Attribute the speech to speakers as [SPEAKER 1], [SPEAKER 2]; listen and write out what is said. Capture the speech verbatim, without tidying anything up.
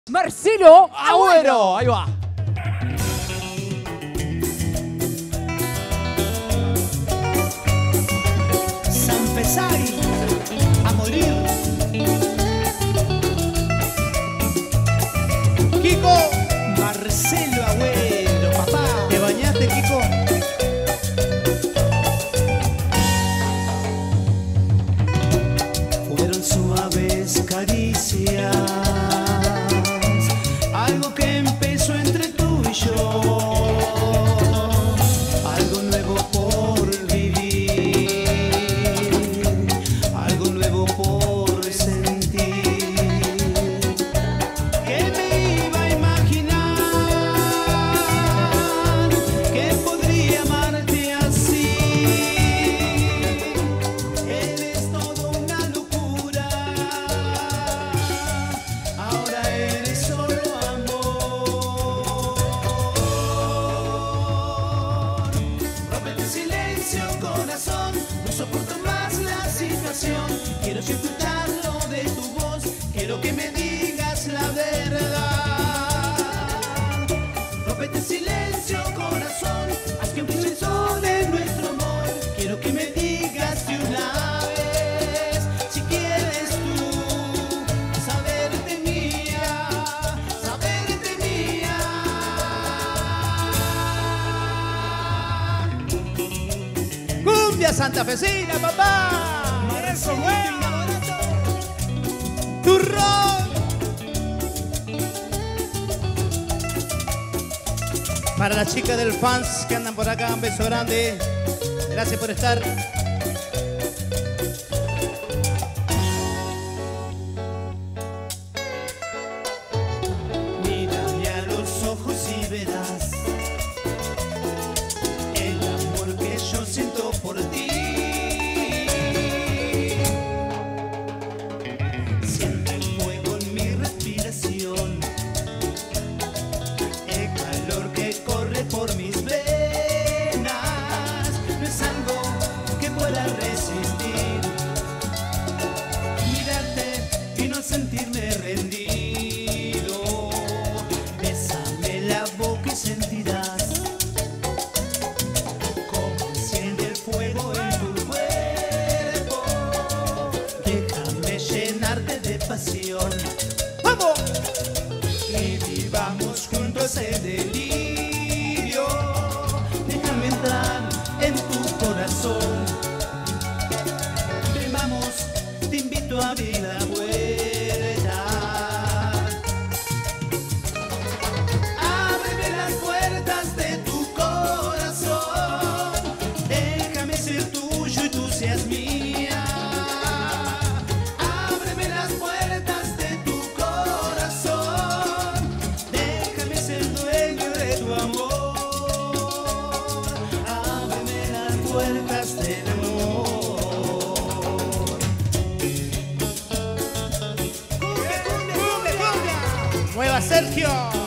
[SPEAKER 1] Marcelo
[SPEAKER 2] Agüero. Ahí va.
[SPEAKER 3] Sanpesari, a morir.
[SPEAKER 2] Kiko.
[SPEAKER 3] Marcelo Agüero, papá.
[SPEAKER 2] ¿Te bañaste, Kiko?
[SPEAKER 3] Fueron suaves caricias, algo que empezó entre tú y yo, algo nuevo por vivir, algo nuevo por sentir. ¿Qué me iba a imaginar que podría amarte así? Eres todo una locura, ahora eres solo amor. Rómpete el silencio, corazón, no soporto más la situación. Quiero escucharlo de tu voz, quiero que me digas la verdad. Rómpete el silencio, corazón, haz que brille el sol de nuestro amor. Quiero que me digas de una vez, si quieres tú saberte mía, saberte mía.
[SPEAKER 2] Cumbia santafesina, papá. Eso, güey. Turrón. Para las chicas del fans que andan por acá, un beso grande. Gracias por estar.
[SPEAKER 3] Mírame a los ojos y verás el amor que yo siento por ti. Siento el fuego en mi respiración, el calor que corre por mis venas. No es algo que pueda resistir, mirarte y no sentirme rendido. Bésame la boca y sentirás cómo enciende el fuego en tu cuerpo. Déjame llenarte de pasión,
[SPEAKER 2] ¡Vamos!
[SPEAKER 3] y vivamos juntos el delirio. Déjame entrar en tu corazón. Ven, vamos, te invito a abrir la puerta. Ábreme las puertas de tu corazón. Déjame ser tuyo y tú seas mía. Ábreme las puertas de tu corazón. Déjame ser dueño de tu amor. Ábreme las puertas del amor.
[SPEAKER 2] Mueva Sergio.